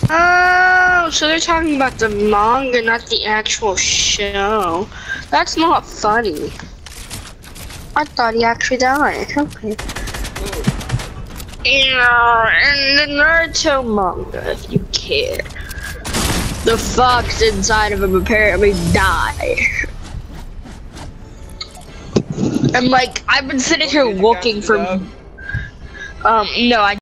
Oh, so they're talking about the manga, not the actual show. That's not funny. I thought he actually died. Okay. Yeah, and the Naruto manga, if you care. The fox inside of him apparently died. And like, I've been sitting here looking for... No, I